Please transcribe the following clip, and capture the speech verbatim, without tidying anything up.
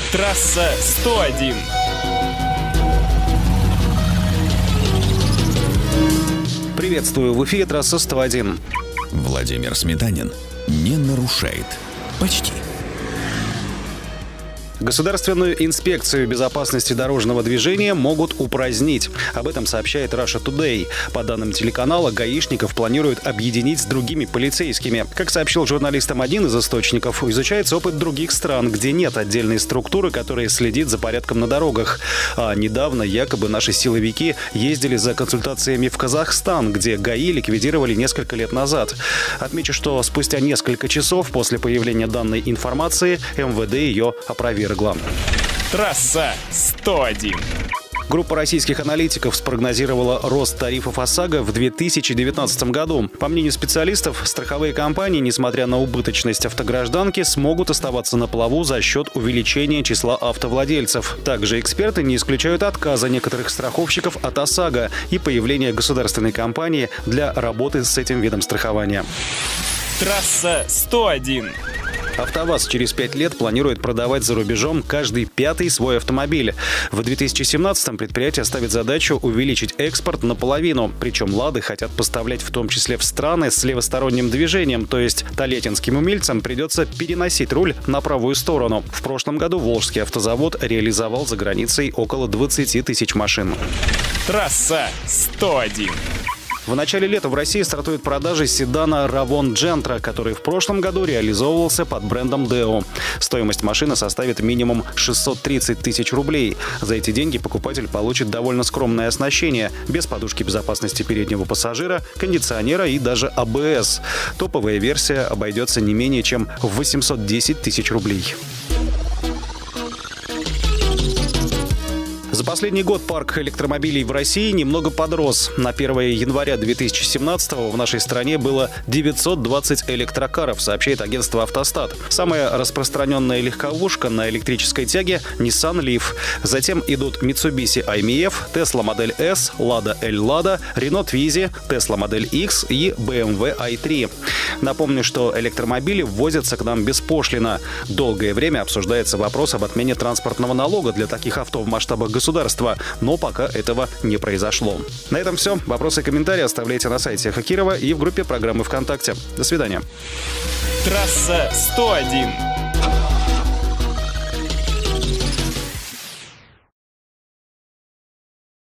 Трасса сто один. Приветствую, в эфире трасса сто один. Владимир Сметанин не нарушает. Почти. Государственную инспекцию безопасности дорожного движения могут упразднить. Об этом сообщает Russia Today. По данным телеканала, гаишников планируют объединить с другими полицейскими. Как сообщил журналистам один из источников, изучается опыт других стран, где нет отдельной структуры, которая следит за порядком на дорогах. А недавно якобы наши силовики ездили за консультациями в Казахстан, где ГАИ ликвидировали несколько лет назад. Отмечу, что спустя несколько часов после появления данной информации эм вэ дэ ее опровергло. Трасса сто один. Группа российских аналитиков спрогнозировала рост тарифов ОСАГО в две тысячи девятнадцатом году. По мнению специалистов, страховые компании, несмотря на убыточность автогражданки, смогут оставаться на плаву за счет увеличения числа автовладельцев. Также эксперты не исключают отказа некоторых страховщиков от ОСАГО и появления государственной компании для работы с этим видом страхования. Трасса сто один. АвтоВАЗ через пять лет планирует продавать за рубежом каждый пятый свой автомобиль. В две тысячи семнадцатом предприятие ставит задачу увеличить экспорт наполовину. Причем «Лады» хотят поставлять в том числе в страны с левосторонним движением, то есть толетинским умельцам придется переносить руль на правую сторону. В прошлом году Волжский автозавод реализовал за границей около двадцати тысяч машин. Трасса сто один. В начале лета в России стартуют продажи седана Равон Джентра, который в прошлом году реализовывался под брендом Део. Стоимость машины составит минимум шестьсот тридцать тысяч рублей. За эти деньги покупатель получит довольно скромное оснащение, без подушки безопасности переднего пассажира, кондиционера и даже а бэ эс. Топовая версия обойдется не менее чем в восемьсот десять тысяч рублей. За последний год парк электромобилей в России немного подрос. На первое января две тысячи семнадцатого в нашей стране было девятьсот двадцать электрокаров, сообщает агентство «Автостат». Самая распространенная легковушка на электрической тяге – Nissan Leaf. Затем идут Mitsubishi ай эм и эф, Tesla Model S, Lada L-Lada, Renault Twizy, Tesla Model X и бэ эм вэ ай три. Напомню, что электромобили ввозятся к нам беспошлино. Долгое время обсуждается вопрос об отмене транспортного налога для таких авто в масштабах государства. Государства, но пока этого не произошло. На этом все. Вопросы и комментарии оставляйте на сайте Хакирова и в группе программы ВКонтакте. До свидания. Трасса сто один.